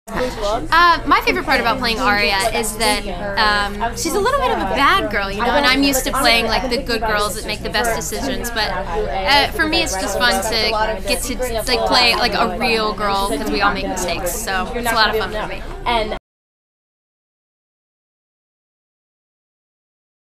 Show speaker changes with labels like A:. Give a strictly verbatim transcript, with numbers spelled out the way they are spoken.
A: Uh, my favorite part about playing Aria is that um, she's a little bit of a bad girl, you know, and I'm used to playing like the good girls that make the best decisions, but uh, for me it's just fun to get to like play like a real girl because we all make mistakes, so it's a lot of fun for me.